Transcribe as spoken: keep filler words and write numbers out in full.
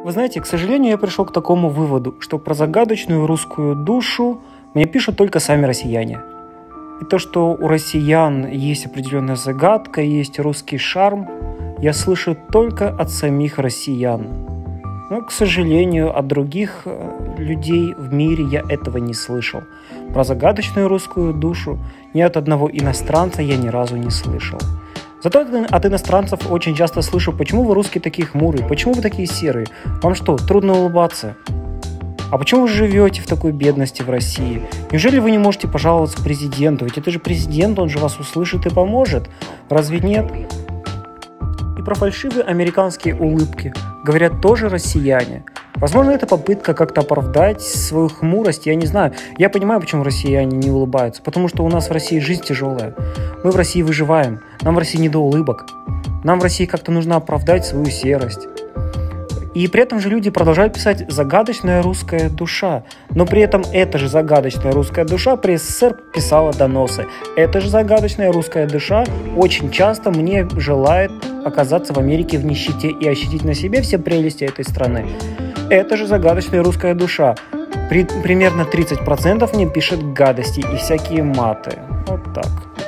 Вы знаете, к сожалению, я пришел к такому выводу, что про загадочную русскую душу мне пишут только сами россияне. И то, что у россиян есть определенная загадка, есть русский шарм, я слышу только от самих россиян. Но, к сожалению, от других людей в мире я этого не слышал. Про загадочную русскую душу ни от одного иностранца я ни разу не слышал. Зато от иностранцев очень часто слышу: почему вы русские такие хмурые, почему вы такие серые, вам что, трудно улыбаться? А почему вы живете в такой бедности в России? Неужели вы не можете пожаловаться президенту? Ведь это же президент, он же вас услышит и поможет. Разве нет? И про фальшивые американские улыбки говорят тоже россияне. Возможно, это попытка как-то оправдать свою хмурость, я не знаю. Я понимаю, почему россияне не улыбаются. Потому что у нас в России жизнь тяжелая. Мы в России выживаем. Нам в России не до улыбок. Нам в России как-то нужно оправдать свою серость. И при этом же люди продолжают писать «загадочная русская душа». Но при этом эта же загадочная русская душа при СССР писала доносы. Эта же загадочная русская душа очень часто мне желает оказаться в Америке в нищете и ощутить на себе все прелести этой страны. Эта же загадочная русская душа при, примерно тридцать процентов мне пишет гадости и всякие маты. Вот так.